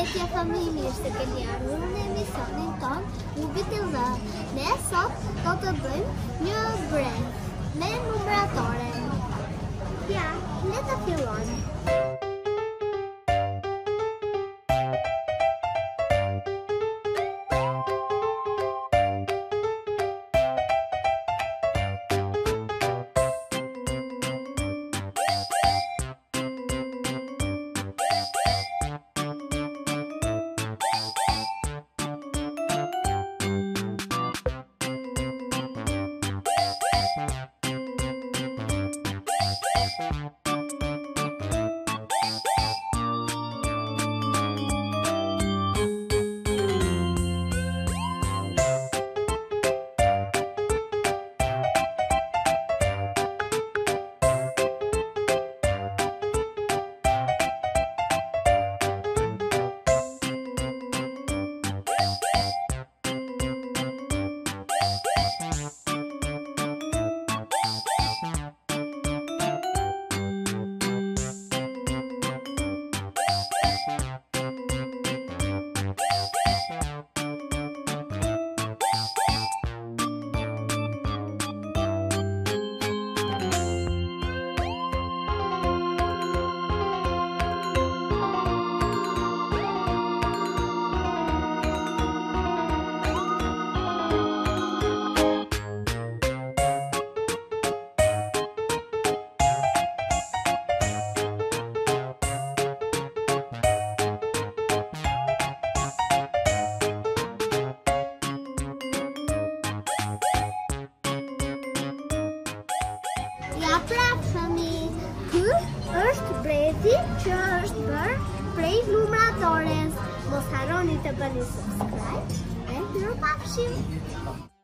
Përshëndetje fëmijë, mirë se keni ardhur në emisionin ton Klubit i Lë. Ne sot do të bëjmë një brend me numëratoren. Ja, le të fillojmë. Ja pra fëmijë, ky është brezi që është bërë prej numëratorës. Mos harroni të bëni subscribe e mirupafshim.